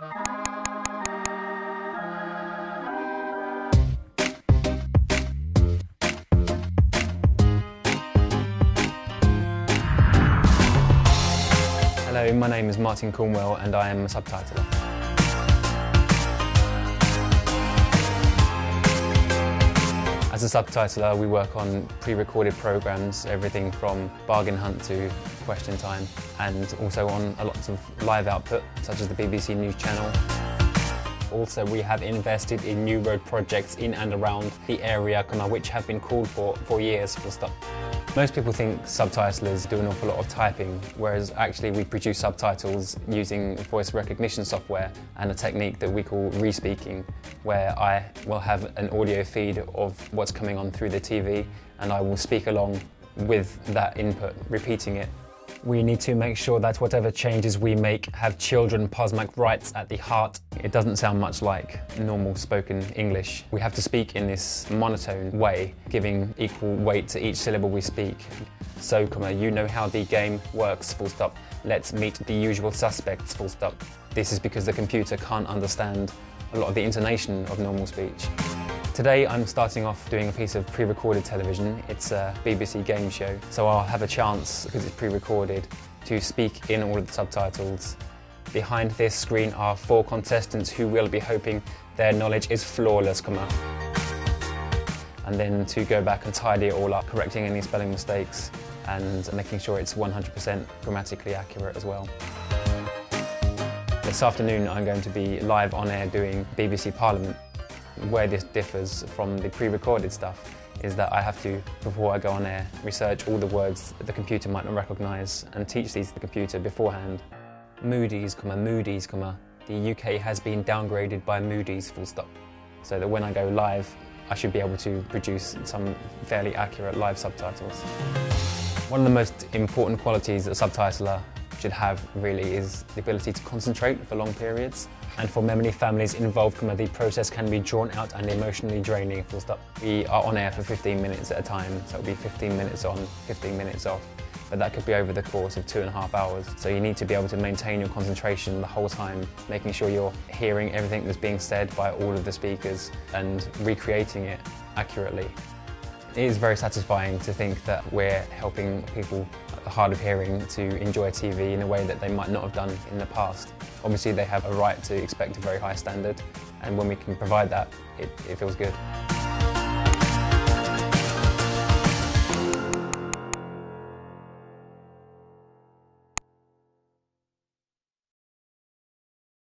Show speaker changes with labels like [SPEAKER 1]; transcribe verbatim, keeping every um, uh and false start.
[SPEAKER 1] Hello, my name is Martin Cornwell and I am a subtitler. As a subtitler, we work on pre-recorded programs, everything from bargain hunt to question time, and also on a lot of live output, such as the B B C News Channel. Also, we have invested in new road projects in and around the area, which have been called for for years, full stop. Most people think subtitlers do an awful lot of typing, whereas actually we produce subtitles using voice recognition software and a technique that we call re-speaking, where I will have an audio feed of what's coming on through the T V and I will speak along with that input, repeating it. We need to make sure that whatever changes we make have children posmac rights at the heart. It doesn't sound much like normal spoken English. We have to speak in this monotone way, giving equal weight to each syllable we speak. So, comma, you know how the game works, full stop. Let's meet the usual suspects, full stop. This is because the computer can't understand a lot of the intonation of normal speech. Today I'm starting off doing a piece of pre-recorded television. It's a B B C game show, so I'll have a chance, because it's pre-recorded, to speak in all of the subtitles. Behind this screen are four contestants who will be hoping their knowledge is flawless, come on. And then to go back and tidy it all up, correcting any spelling mistakes and making sure it's one hundred percent grammatically accurate as well. This afternoon I'm going to be live on air doing B B C Parliament. Where this differs from the pre-recorded stuff is that I have to, before I go on air, research all the words that the computer might not recognise and teach these to the computer beforehand. Moody's, comma, Moody's, comma, the U K has been downgraded by Moody's, full stop. So that when I go live, I should be able to produce some fairly accurate live subtitles. One of the most important qualities that a subtitler should have really is the ability to concentrate for long periods. And for many families involved, the process can be drawn out and emotionally draining, full stop. We are on air for fifteen minutes at a time, so it'll be fifteen minutes on, fifteen minutes off. But that could be over the course of two and a half hours. So you need to be able to maintain your concentration the whole time, making sure you're hearing everything that's being said by all of the speakers and recreating it accurately. It is very satisfying to think that we're helping people hard of hearing to enjoy T V in a way that they might not have done in the past. Obviously they have a right to expect a very high standard, and when we can provide that, it, it feels good.